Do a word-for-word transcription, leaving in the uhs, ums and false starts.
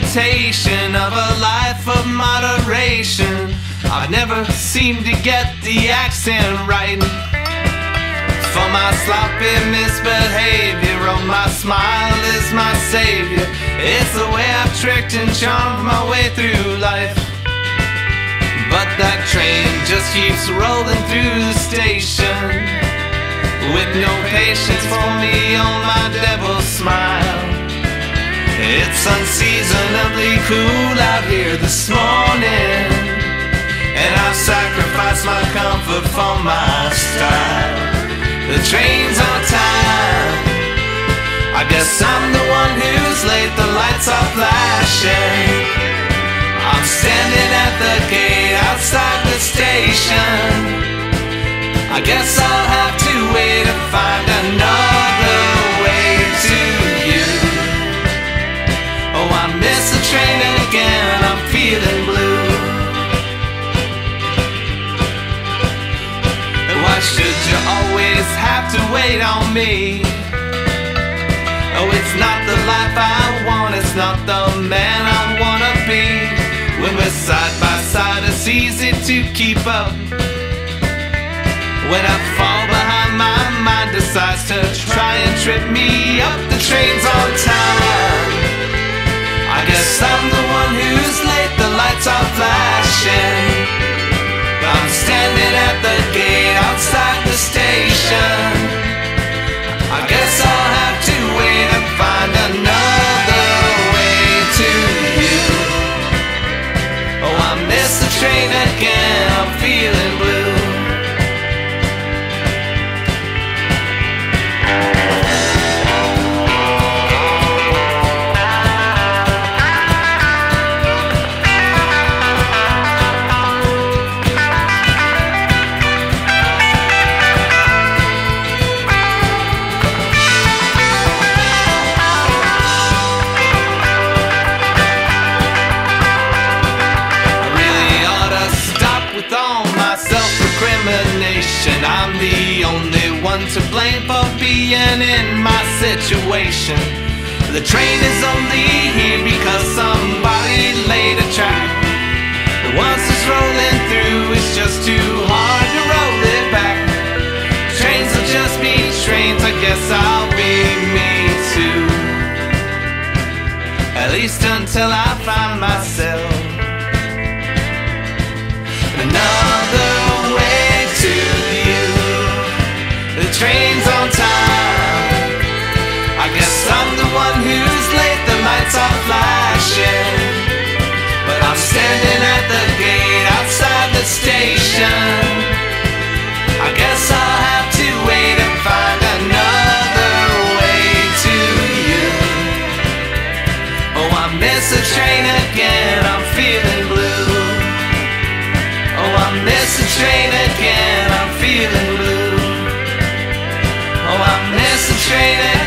temptation of a life of moderation. I've never seemed to get the accent right. For my sloppy misbehavior, oh, my smile is my savior. It's the way I've tricked and charmed my way through life. But that train just keeps rolling through the station, with no patience for me on my devil smile. It's unseasonably cool out here this morning, and I've sacrificed my comfort for my style. The train's on time, I guess I'm the one who's late. The lights are flashing, I'm standing at the gate outside the station. I guess I'll have to wait and find another way to you. Oh, I miss the train again, I'm feeling blue. Why should you always have to wait on me? Oh, it's not the life I want, it's not the man I wanna be. When we're side by side, it's easy to keep up. When I fall behind, my mind decides to try and trip me up. The train's on time, I guess I'm the one who's late. The lights are flashing, I'm standing at the gate outside the station. I guess I'll have to wait and find another way to you. Oh, I miss the train again, I'm feeling blue. I'm the only one to blame for being in my situation. The train is only here because somebody laid a track. Once it's rolling through, it's just too hard to roll it back. Trains will just be trains, I guess I'll be me too. At least until I find myself another way to you. The train's on time, I guess I'm the one who's late. The lights are flashing, but I'm standing at the gate outside the station. I guess I'll have to wait and find another way to you. Oh, I miss the train again, I'm feeling blue. Oh, I miss the train again, I'm feeling blue. Oh, I miss the train again.